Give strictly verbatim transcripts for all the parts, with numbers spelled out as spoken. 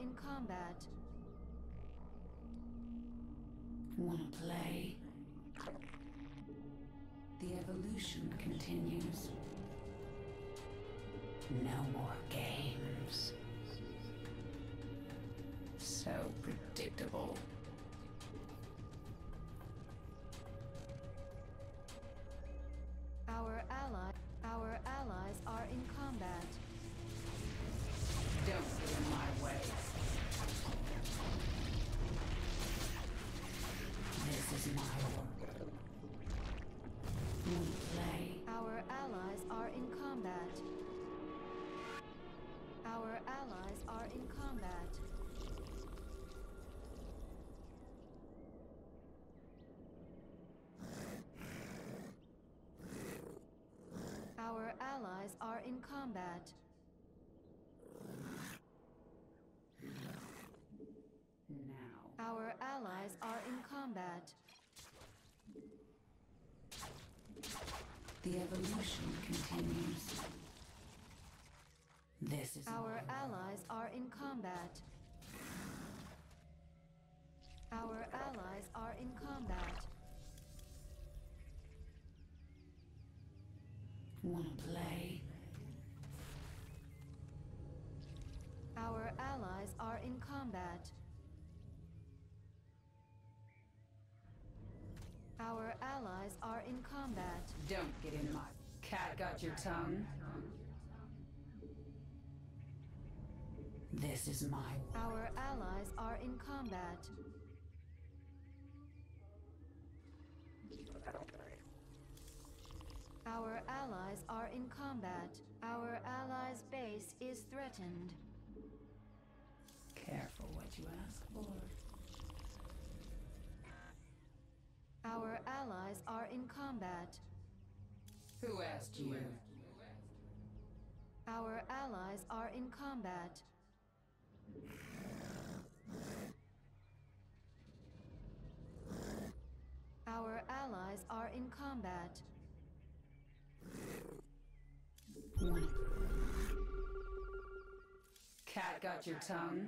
in combat. Wanna play? The evolution continues. No more games. So predictable. Our ally, our allies are in combat. Don't get in my way. This is my world. We play. Our allies are in combat. Our allies are in combat. Our allies are in combat. Now. Our allies are in combat. The evolution continues. This is Our my allies are in combat. Our allies are in combat. Wanna play? Our allies are in combat. Our allies are in combat. Don't get in my... Cat got your tongue? This is my world. Our allies are in combat. Our allies are in combat. Our allies' base is threatened. Careful what you ask for. Our allies are in combat. Who asked you? Our allies are in combat. Our allies are in combat. Cat got your tongue?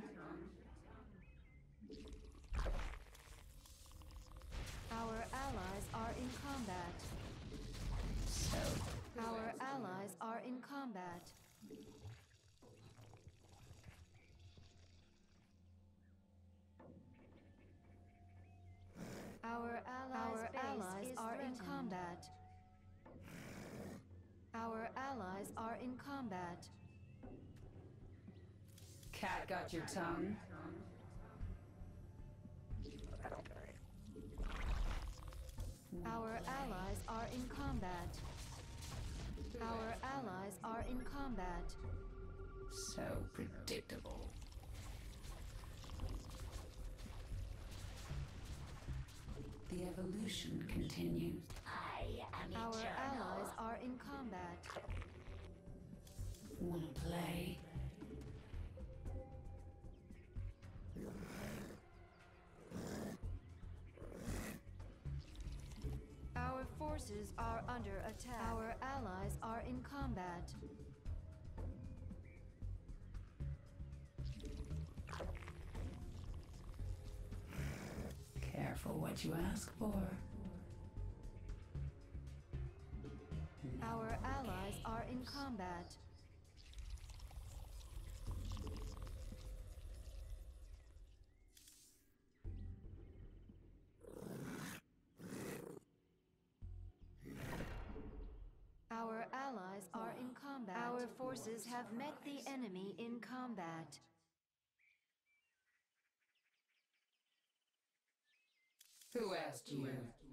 Our allies are in combat. So... Our allies are in combat. Our allies, Our allies are in combat. Our allies are in combat. Cat got your tongue? Our allies are in combat. Our allies are in combat. So predictable. The evolution continues. I am Our eternal. allies are in combat. Wanna play? Our forces are under attack. Our allies are in combat. Careful what you ask for. Our allies are in combat. Our allies are in combat. Our forces have met the enemy in combat. Who asked you?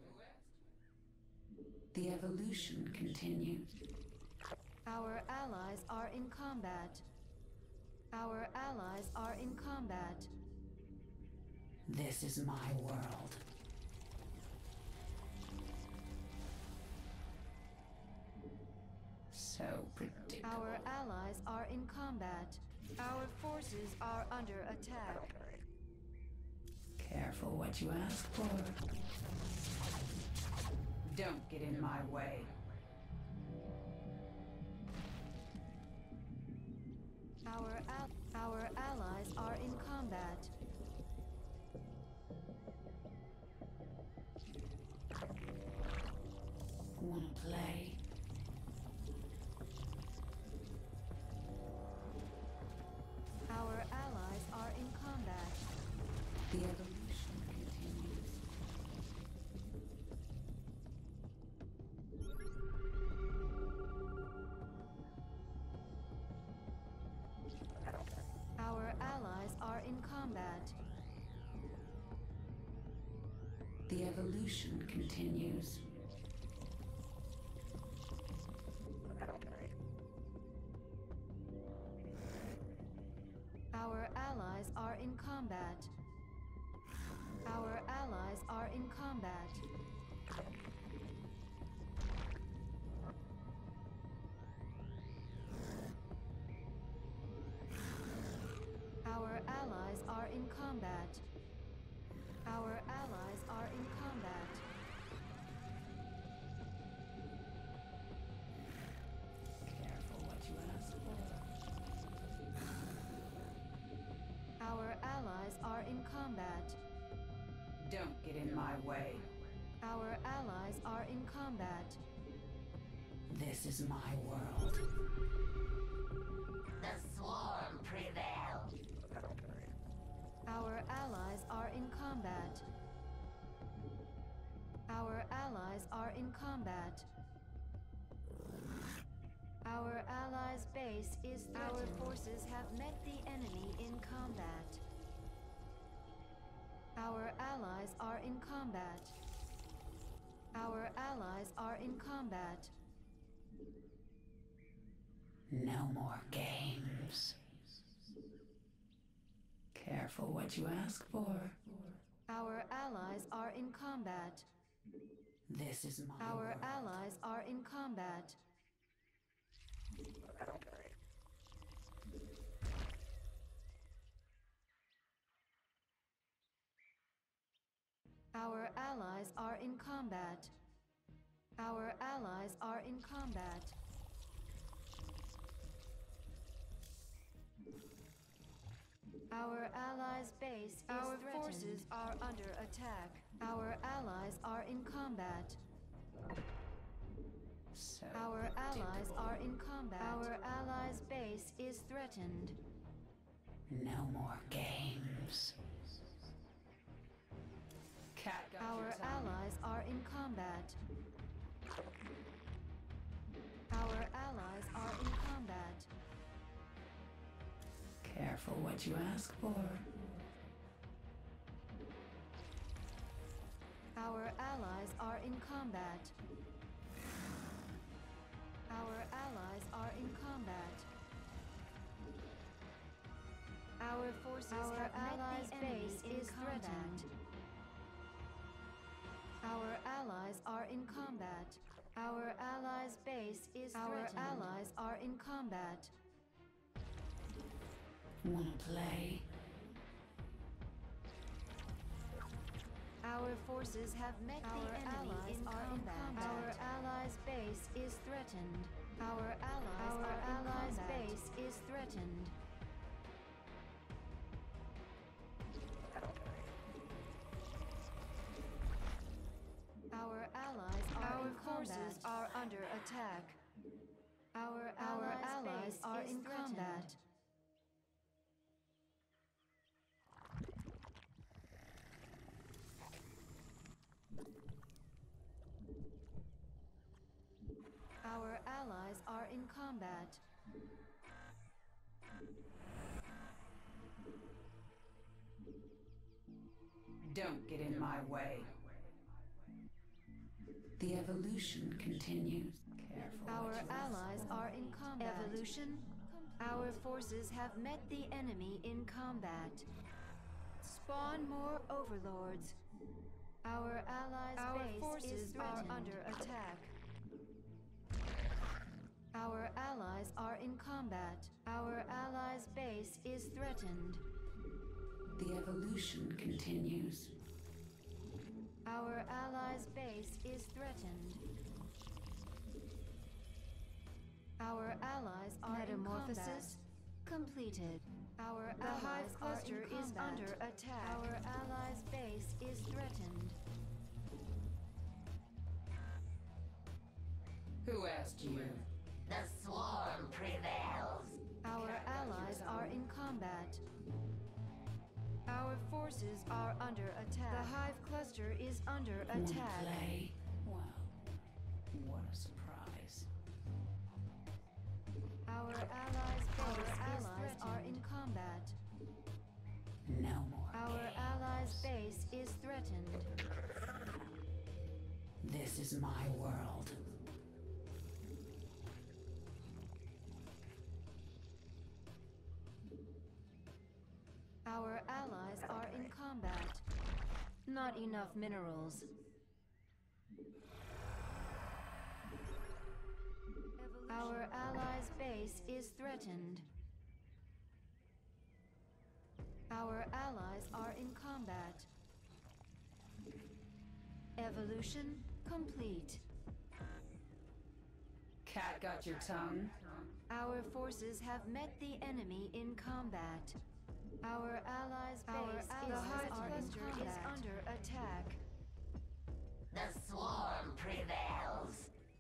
The evolution continues. Our allies are in combat. Our allies are in combat. This is my world. So predictable. Our allies are in combat. Our forces are under attack. Careful what you ask for. Don't get in my way. Our al our allies are in combat. combat. Wanna play? Our allies are in combat. The evolution continues. Our allies are in combat. The evolution continues. Our allies are in combat. Our allies are in combat. Our allies are in combat. Our allies are in combat. Careful what you ask for. Our allies are in combat. Don't get in my way. Our allies are in combat. This is my world. The swarm prevailed. Our allies are in combat. Our allies are in combat. Our allies' base is threatened. Our forces have met the enemy in combat. Our allies are in combat. Our allies are in combat. No more games. Careful what you ask for. Our allies are in combat. This is my Our world. allies are in combat. Our allies are in combat. Our allies are in combat. Our allies' base is Our threatened. forces are under attack. Our allies are in combat. So Our allies predictable. are in combat. Our allies' base is threatened. No more games. Cat got Our your tongue. allies are in combat. Our allies are in combat. Careful what you ask for. Our allies are in combat. Our allies are in combat. Our forces Our have met allies' the enemy base in is combat. threatened. Our allies are in combat. Our allies' base is Our threatened. Our allies are in combat. Wanna play? Our forces have met Our the enemy allies in are in combat. combat. Our allies' base is threatened. Our allies Our Our allies' combat. base is threatened. Our allies are Our in forces combat. are under attack. Our Our allies, allies base are is in threatened. combat. Our allies are in combat. Don't get in my way. The evolution continues. Careful Our what you ask allies for. are in combat. Evolution? Our forces have met the enemy in combat. Spawn more overlords. Our allies' Our base is forces are threatened. under attack. Our allies are in combat. Our allies' base is threatened. The evolution continues. Our allies' base is threatened. Our allies are in combat. Metamorphosis completed. Our The Hive allies are cluster in is combat. under attack. Our allies' base is threatened. Who asked you? The swarm prevails. Our allies are in combat. Our forces are under attack. The Hive cluster is under Wanna attack. play? Well, what a surprise. Our allies' base Our is allies are in combat. No more Our games. allies' base is threatened. This is my world. Our allies are in combat. Not enough minerals. Our allies' base is threatened. Our allies are in combat. Evolution complete. Cat got your tongue? Our forces have met the enemy in combat. Our allies' base Our is allies' are in cluster is combat. under attack. The swarm prevails.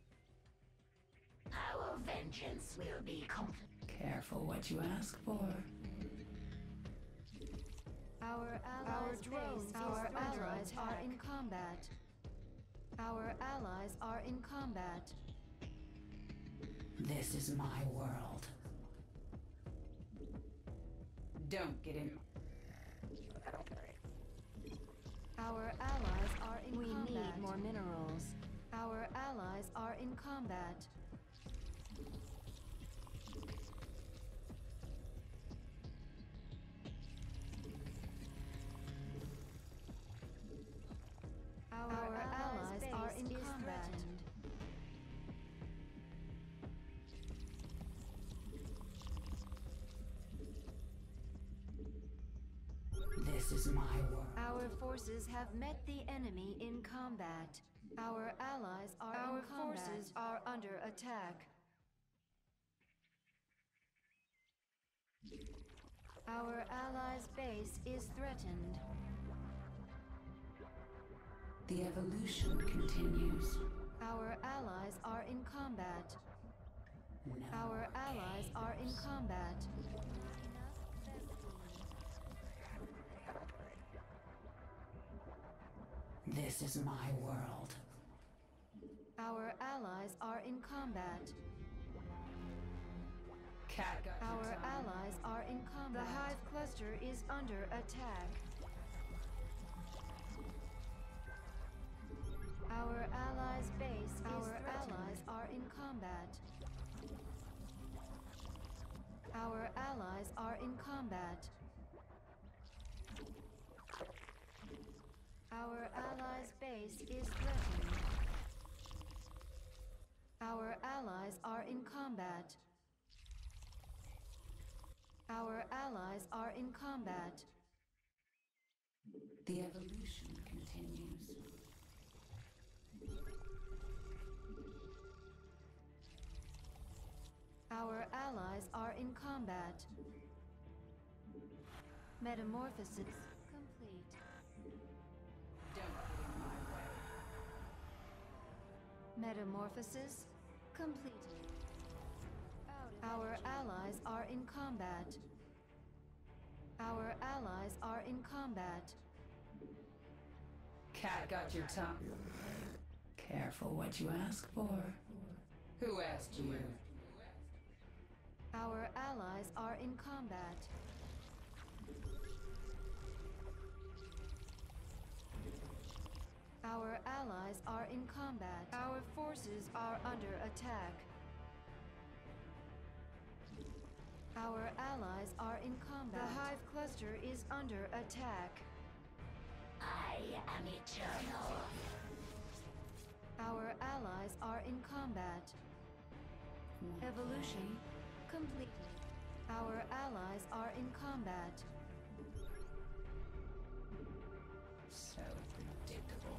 Our vengeance will be complete. Careful what you ask for. Our allies' Our base, drones our are under allies are attack. in combat. Our allies are in combat. This is my world. Don't get in. Our allies are in We combat. need more minerals. Our allies are in combat. Our, allies, are in combat. This is my world. Our forces have met the enemy in combat. Our allies are Our in combat. forces are under attack. Our allies' base is threatened. The evolution continues. Our allies are in combat. No Our more allies games. are in combat. This is my world. Our allies are in combat. Cat got your Our tongue? allies are in The combat. Hive cluster is under attack. Our allies' base is Our threatened. allies are in combat. Our allies are in combat. Our allies' base is threatened. Our allies are in combat. Our allies are in combat. The evolution continues. Our allies are in combat. Metamorphosis complete. Don't get in my way. Metamorphosis completed. Our allies are in combat. Our allies are in combat. Cat got your tongue? Careful what you ask for. Who asked you? Our allies are in combat. Our allies are in combat. Our forces are under attack. Our allies are in combat. The Hive cluster is under attack. I am eternal. Our allies are in combat. Wanna Evolution play? completed. Our allies are in combat. So predictable.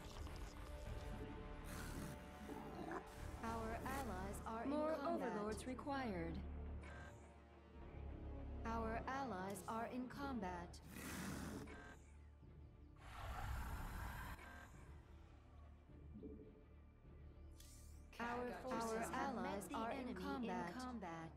Our allies are More in combat. overlords required. Our allies combat. Our, our allies are in combat. in combat.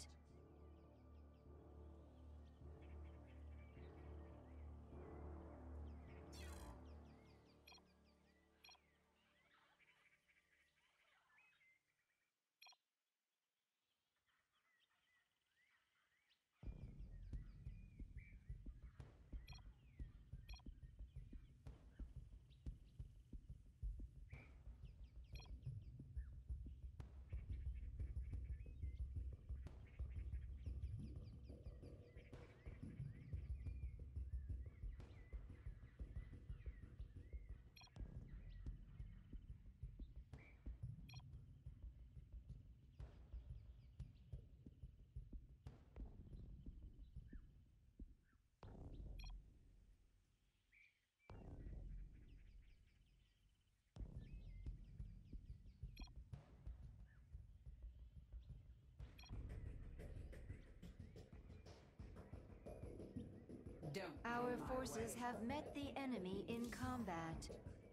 Don't Our get in my forces way. have met the enemy in combat.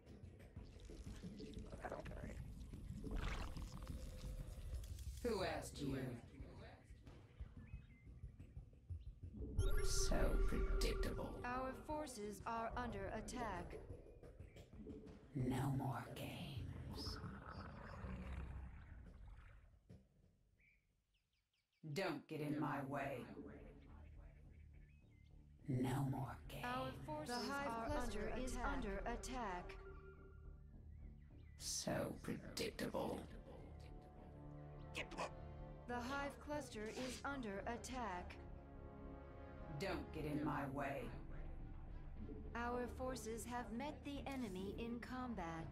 Who asked you? So predictable. Our forces are under attack. No more games. Don't get in my way. No more games. Our forces the Hive are cluster under is attack. under attack. So predictable. The Hive cluster is under attack. Don't get in my way. Our forces have met the enemy in combat.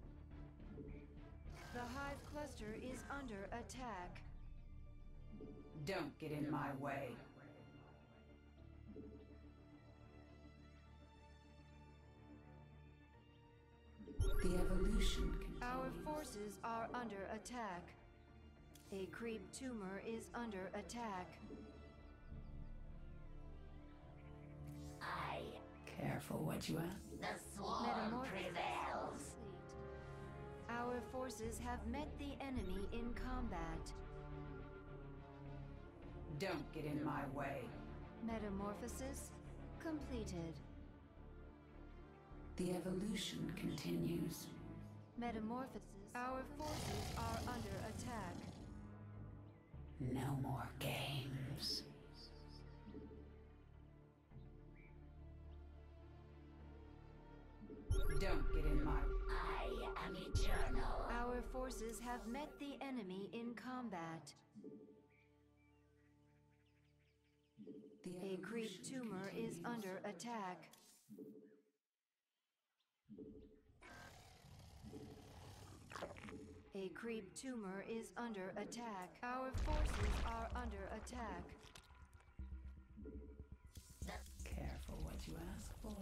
The Hive cluster is under attack. Don't get in my way. The evolution continues. Our forces are under attack. A creep tumor is under attack. I, Careful what you ask. the swarm Metamorphosis prevails. complete. Our forces have met the enemy in combat. Don't get in my way. Metamorphosis completed. The evolution continues. Metamorphosis. Our forces are under attack. No more games. Don't get in my... I am eternal. Our forces have met the enemy in combat. The A creep evolution tumor is continues. under attack. A creep tumor is under attack. Our forces are under attack. Careful what you ask for.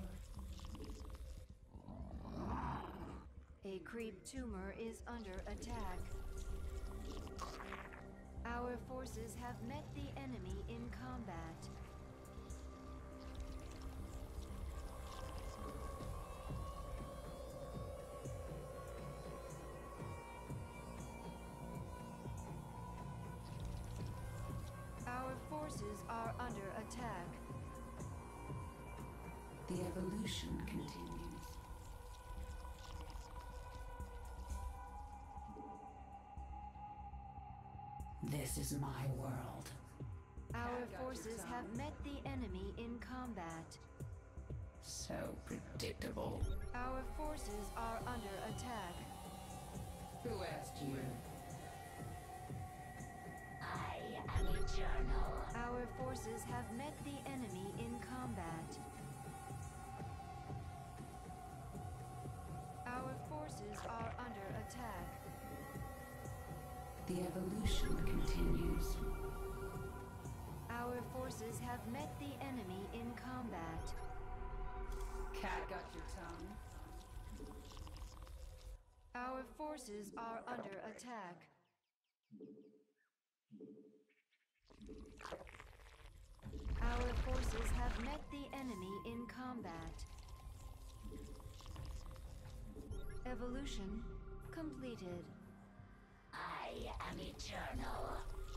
A creep tumor is under attack. Our forces have met the enemy in combat. Our forces are under attack. The evolution continues. This is my world. Our forces have met the enemy in combat. So predictable. Our forces are under attack. Who asked you? I am eternal. Our forces have met the enemy in combat. Our forces are under attack. The evolution continues. Our forces have met the enemy in combat. Cat got your tongue? Our forces are under attack. Our forces have met the enemy in combat. Evolution completed. I am eternal.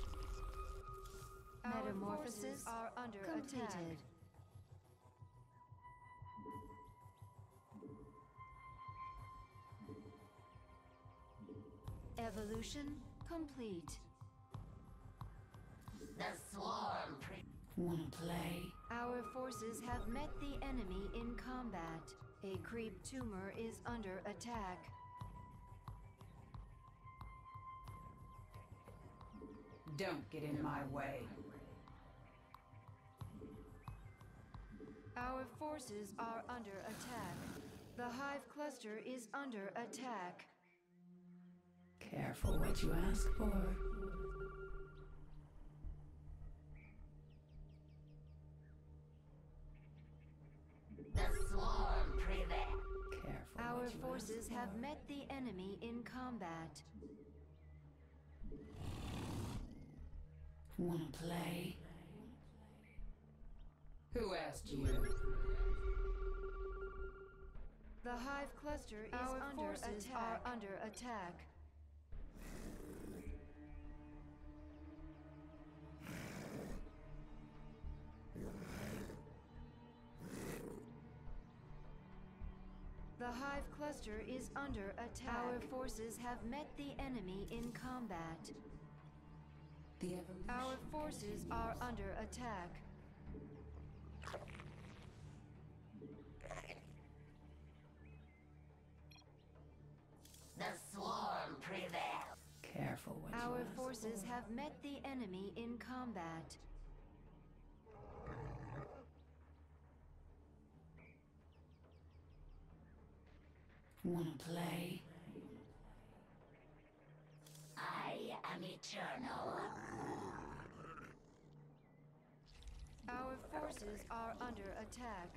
Our Metamorphosis forces are under completed. attack. Evolution complete. The swarm pre- Wanna play? Our forces have met the enemy in combat. A creep tumor is under attack. Don't get in my way. Our forces are under attack. The hive cluster is under attack. Careful what you ask for. The swarm prevail. Careful Our what you forces ask have for. met the enemy in combat. Wanna play? Who asked you? The hive cluster is Our under forces attack. are under attack. The hive cluster is under attack. Our forces have met the enemy in combat. The evolution. Our forces are under attack. The swarm prevail. Careful what you Our ask forces for. have met the enemy in combat. Wanna play? I am eternal. Our forces are under attack.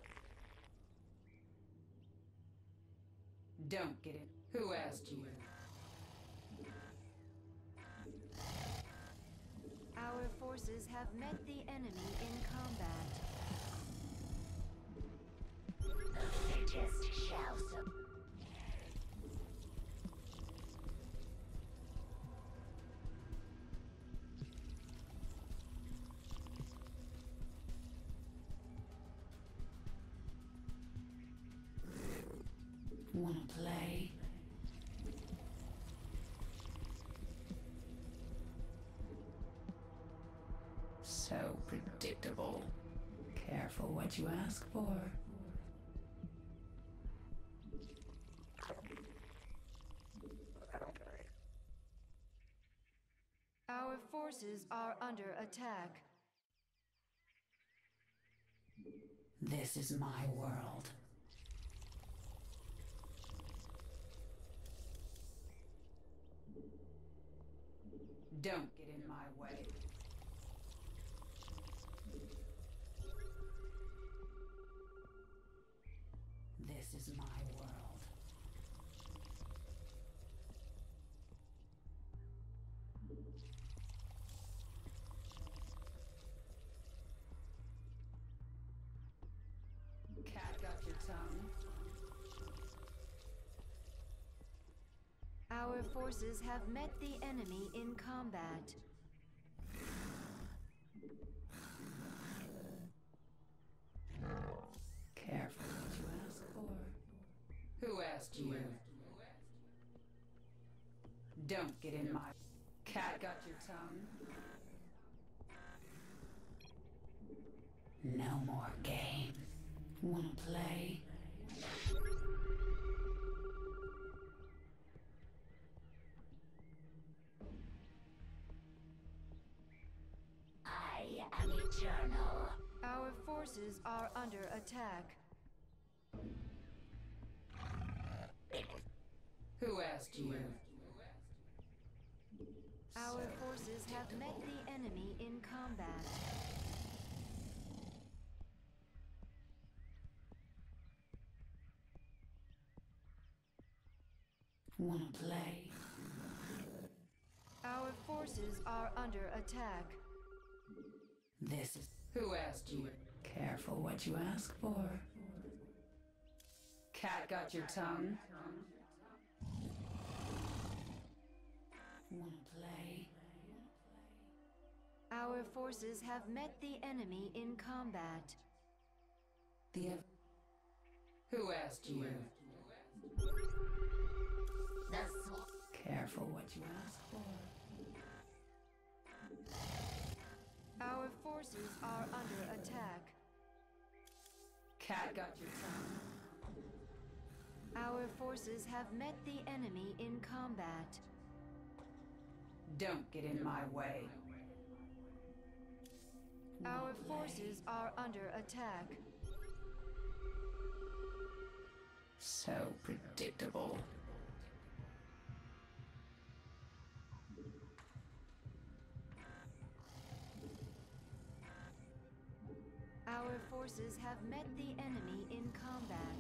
Don't get it. Who asked you? Our forces have met the enemy in combat. The fittest shall sub- Wanna play? So predictable. Careful what you ask for. Our forces are under attack. This is my world. Don't get in my way. This is my world. Cat got your tongue. Our forces have met the enemy in combat. Careful what you ask for. Who asked you? Don't get in my... Cat got your tongue. No more game. Wanna play? I am eternal. Our forces are under attack. Who asked you? Our forces have met the enemy in combat. Wanna play? Our forces are under attack. This is... Who asked you? Careful what you ask for. Cat got your tongue? Wanna play? Our forces have met the enemy in combat. The ev- Who asked you? The swarm. Careful what you ask for. Our forces are under attack. Cat got your tongue? Our forces have met the enemy in combat. Don't get in my way. Our forces are under attack. So predictable. Our forces have met the enemy in combat.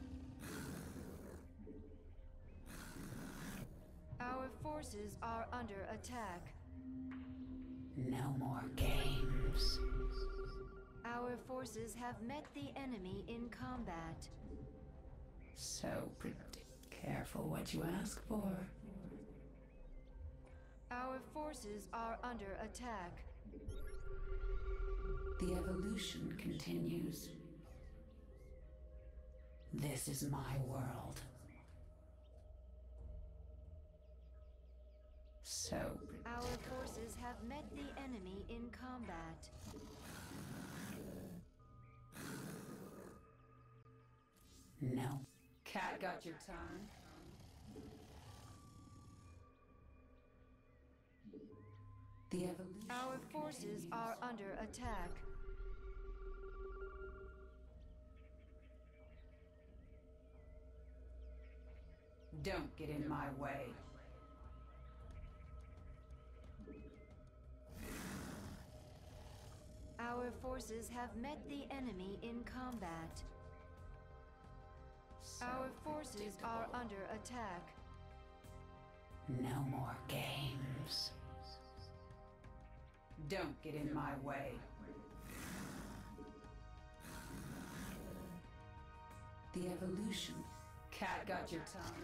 Our forces are under attack. No more games. Our forces have met the enemy in combat. So predict. Careful what you ask for. Our forces are under attack. The evolution continues. This is my world. So Our forces have met the enemy in combat. no. Cat got your tongue? The evolution. Our forces are under attack. Don't get in my way. Our forces have met the enemy in combat. So Our forces are predictable. under attack. No more games. Don't get in my way. The evolution. Cat got your tongue?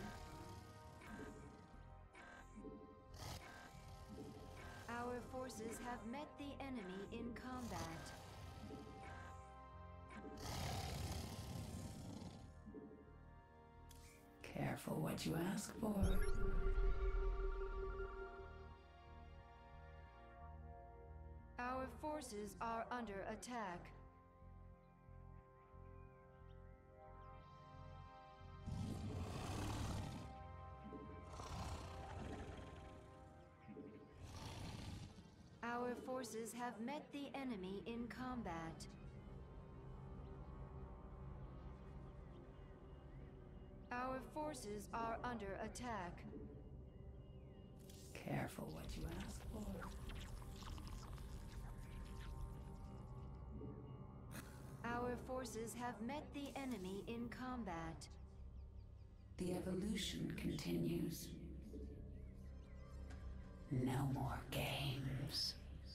Our forces have met the enemy in combat. Careful what you ask for. Our forces are under attack. Our forces have met the enemy in combat. Our forces are under attack. Careful what you ask for. Our forces have met the enemy in combat. The evolution continues. No more games.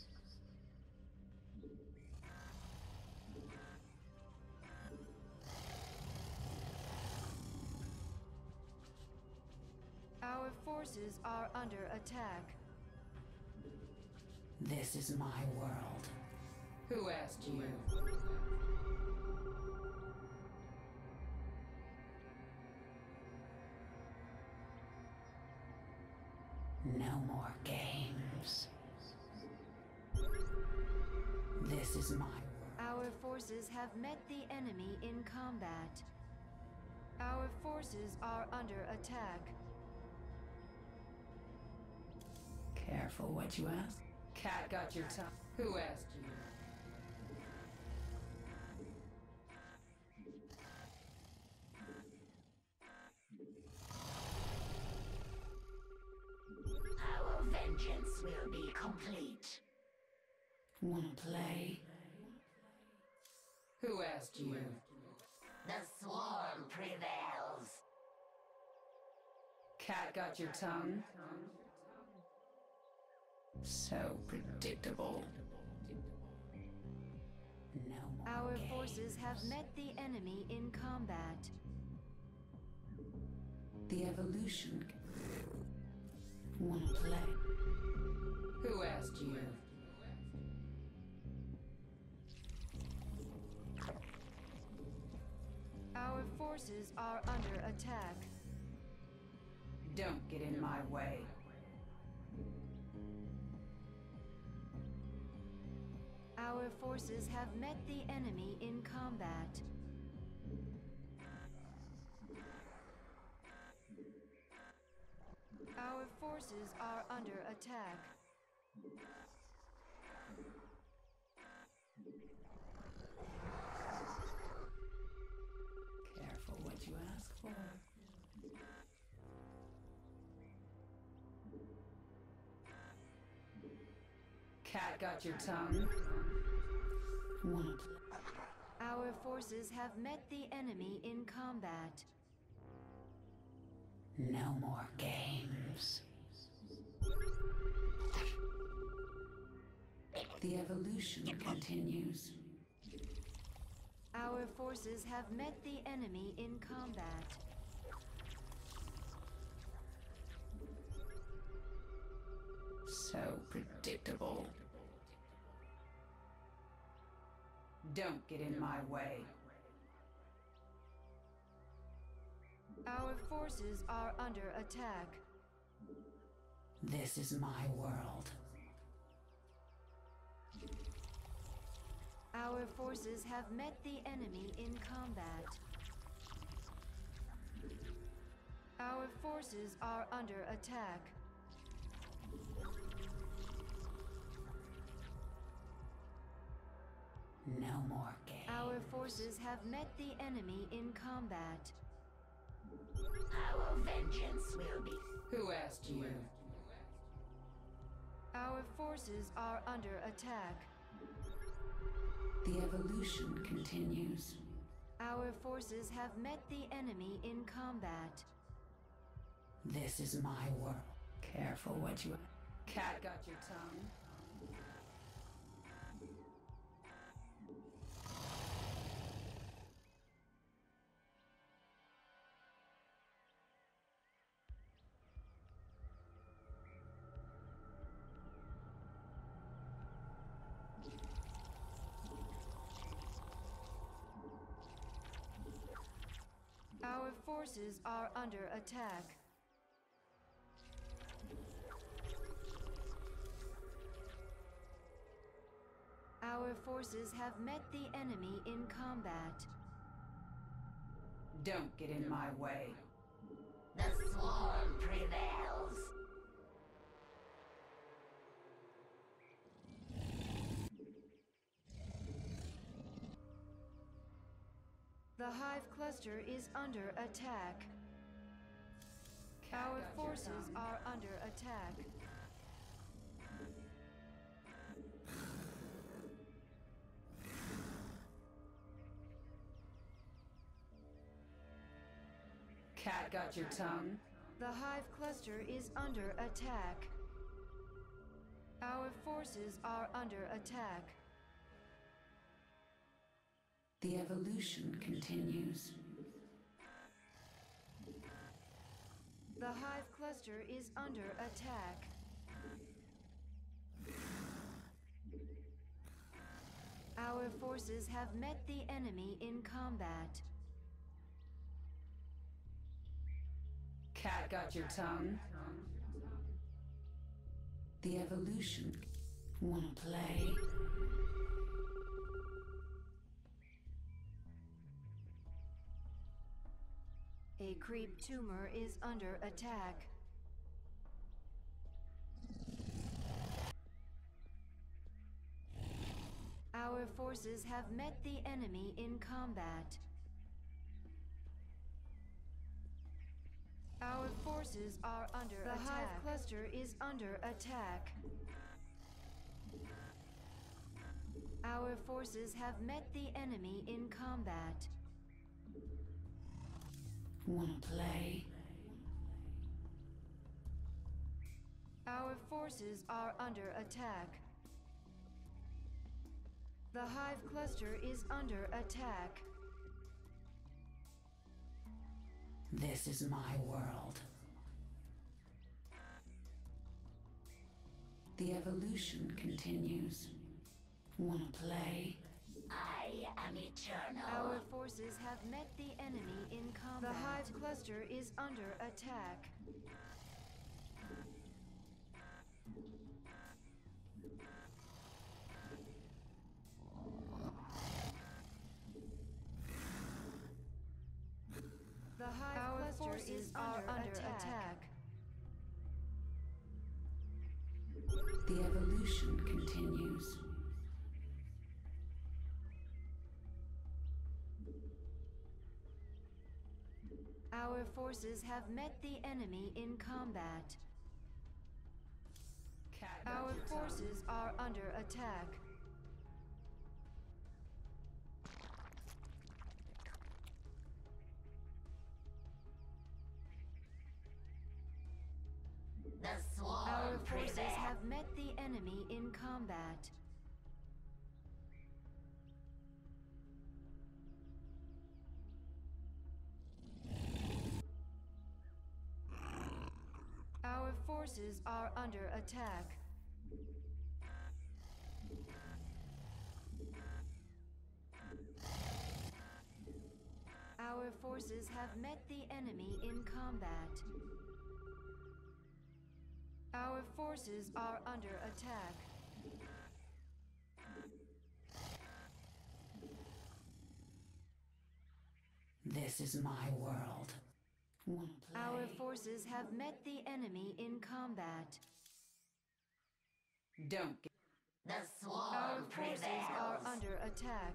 Our forces are under attack. This is my world. Who asked you? No more games. This is my world. Our forces have met the enemy in combat. Our forces are under attack. Careful what you ask. Cat got your tongue. Who asked you? Our vengeance will be complete. Wanna play? Who asked you? The swarm prevails. Cat got your tongue? So predictable. No more Our games. forces have met the enemy in combat. The evolution. Wanna play? Who asked you? Our forces are under attack. Don't get in my way. Our forces have met the enemy in combat. Our forces are under attack. Careful what you ask for. Cat got your tongue? Wanna play? Our forces have met the enemy in combat. No more games. The evolution continues. Our forces have met the enemy in combat. So predictable. Don't get in my way. Our forces are under attack. This is my world. Our forces have met the enemy in combat. Our forces are under attack. No more games. Our forces have met the enemy in combat. Our vengeance will be. Who asked you? Our forces are under attack. The evolution continues. Our forces have met the enemy in combat. This is my world. Careful what you... Cat got your tongue? Our forces are under attack. Our forces have met the enemy in combat. Don't get in my way. The swarm prevails. The Hive Cluster is under attack. Cat Our got your forces tongue? are under attack. Cat got your tongue? The Hive Cluster is under attack. Our forces are under attack. The evolution continues. The Hive Cluster is under attack. Our forces have met the enemy in combat. Cat got your tongue? The evolution. Wanna play? A creep tumor is under attack. Our forces have met the enemy in combat. Our forces are under the attack. The Hive Cluster is under attack. Our forces have met the enemy in combat. Wanna play? Our forces are under attack. The Hive Cluster is under attack. This is my world. The evolution continues. Wanna play? I am eternal. Our forces have met the enemy in combat. The Hive Cluster is under attack. The Hive Our Cluster forces is are under, under attack. attack. The evolution continues. Our forces have met the enemy in combat. Cat Our forces are under attack. The swarm Our forces prevails. have met the enemy in combat. Our forces are under attack. Our forces have met the enemy in combat. Our forces are under attack. This is my world. Wanna play? Our forces have met the enemy in combat. Don't get The Our swarm forces prevails. are under attack.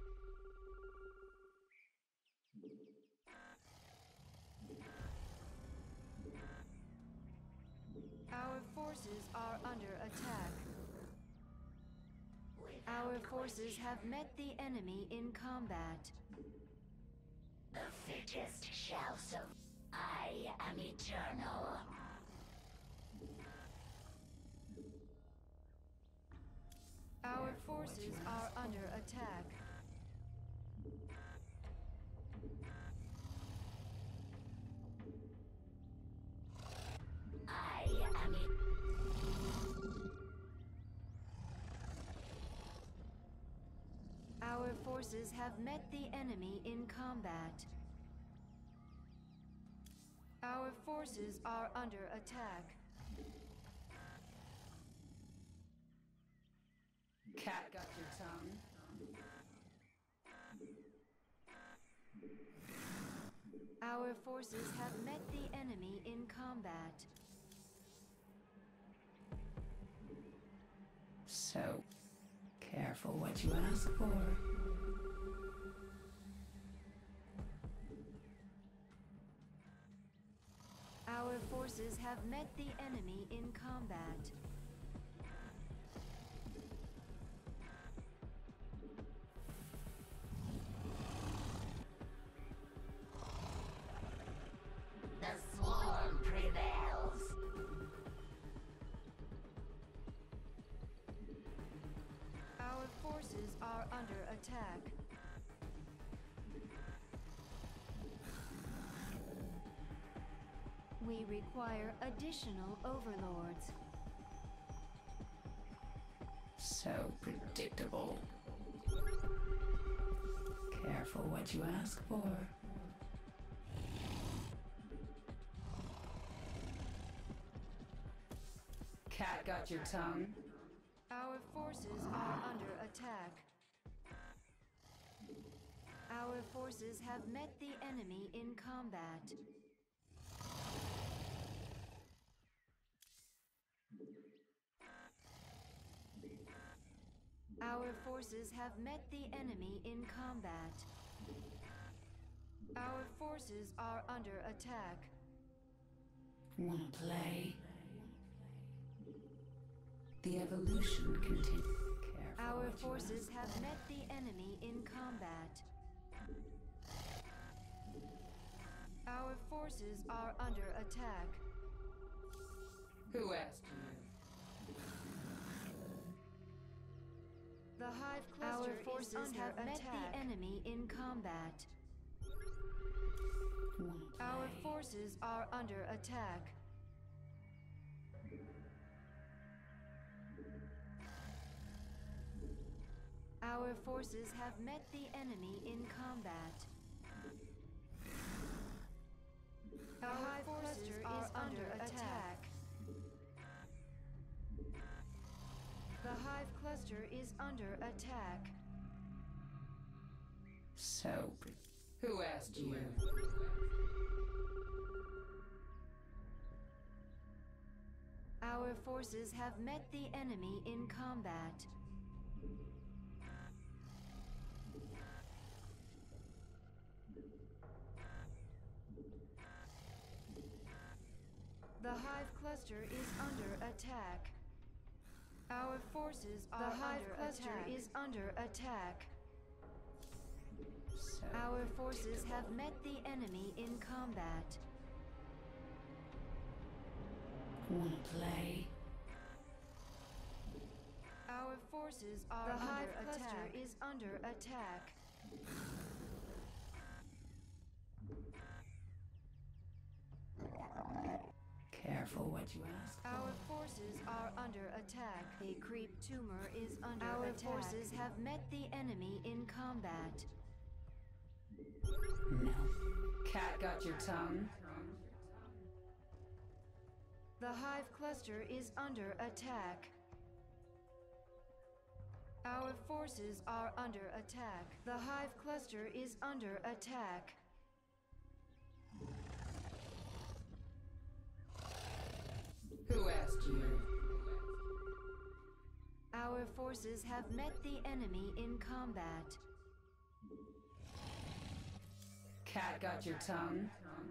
Our forces are under attack. Our forces have met the enemy in combat. The fittest shall survive. I am eternal. Our forces are under attack. I am e- Our forces have met the enemy in combat. Our forces are under attack. cat got your tongue. Our forces have met the enemy in combat. So careful what you ask for. Our forces have met the enemy in combat. The swarm prevails. Our forces are under attack. We require additional overlords. So predictable. Careful what you ask for. Cat got your tongue. Our forces are under attack. Our forces have met the enemy in combat. Our forces have met the enemy in combat. Our forces are under attack. Wanna play? The evolution continues. Careful Our what you forces ask have for. met the enemy in combat. Our forces are under attack. Who asked you? The Hive Cluster Our forces is under have met attack. the enemy in combat. Wanna Our play? forces are under attack. Our forces have met the enemy in combat. The Our Hive forces Cluster are is under attack. The Hive Cluster is under attack. So, pre- who asked you? Our forces have met the enemy in combat. The Hive Cluster is under attack. Our forces are The Hive under Cluster attack. is under attack. So Our forces predictable. have met the enemy in combat. Wanna play? Our forces are The under Hive attack. Cluster is under attack. Careful what you ask Our for. forces are under attack. A creep tumor is under Our attack. forces have met the enemy in combat. No. Cat got your tongue? The Hive Cluster is under attack. Our forces are under attack. The Hive Cluster is under attack. Who asked you? Our forces have met the enemy in combat. Cat got your tongue?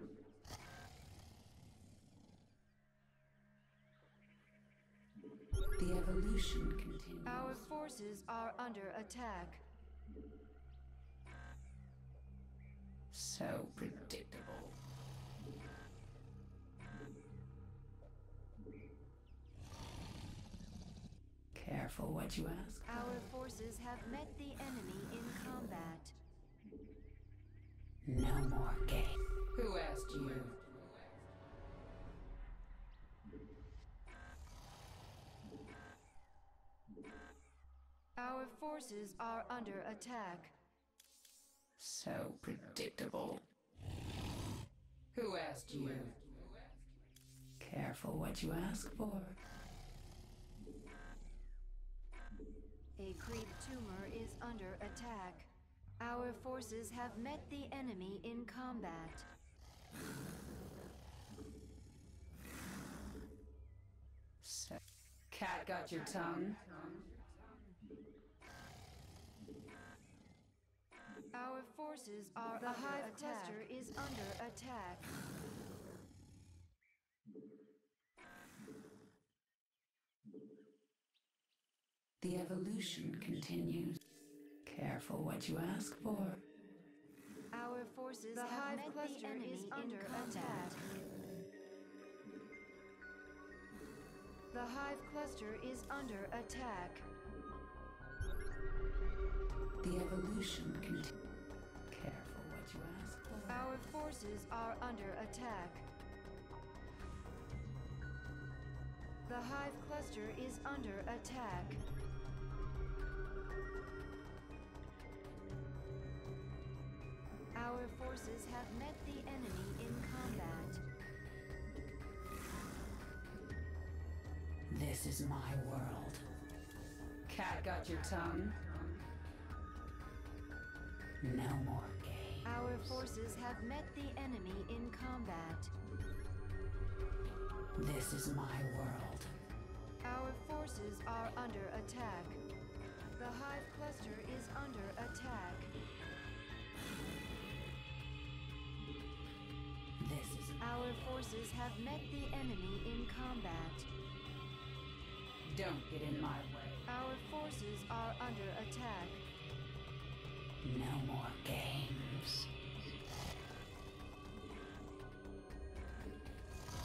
The evolution continues. Our forces are under attack. So predictable. Careful what you ask for. Our forces have met the enemy in combat. No more game. Who asked you? Our forces are under attack. So predictable. Who asked you? Careful what you ask for. A creep tumor is under attack. Our forces have met the enemy in combat. So, cat got your tongue? Our forces are The under Hive attack. Cluster is under attack. The evolution continues. Careful what you ask for. Our forces The have Hive met Cluster the enemy is in under combat. attack. The Hive Cluster is under attack. The evolution continues. Careful what you ask for. Our forces are under attack. The Hive Cluster is under attack. Our forces have met the enemy in combat. This is my world. Cat got your tongue? No more games. Our forces have met the enemy in combat. This is my world. Our forces are under attack. The Hive Cluster is under attack. This is Our forces have met the enemy in combat. Don't get in my way. Our forces are under attack. No more games.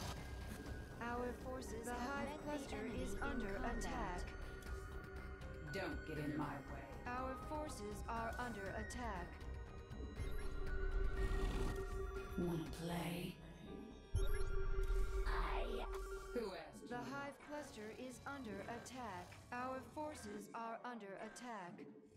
Our forces The have Hive met Cluster the enemy is in under combat. attack. Don't get in my way. Our forces are under attack. Wanna play? I... Who asked The you? Hive Cluster is under attack. Our forces are under attack.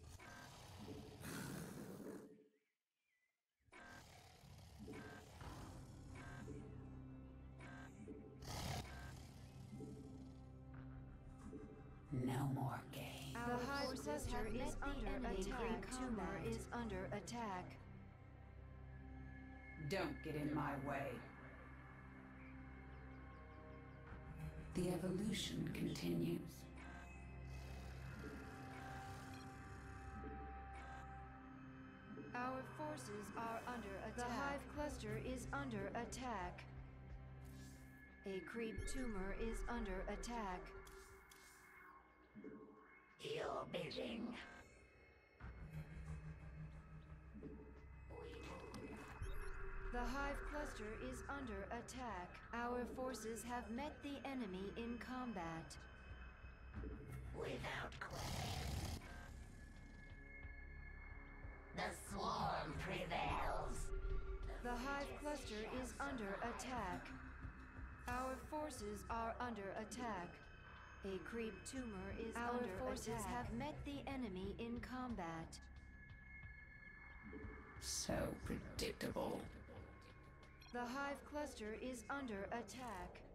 No more games. Our Hive Cluster is under attack. Tumor is under attack. Don't get in my way. The evolution continues. Our forces are under attack. The Hive Cluster is under attack. A creep tumor is under attack. Your bidding. The Hive Cluster is under attack. Our forces have met the enemy in combat. Without question. The swarm prevails. The Hive Cluster is under attack. Our forces are under attack. A creep tumor is Our under forces attack. have met the enemy in combat. So predictable. The Hive Cluster is under attack.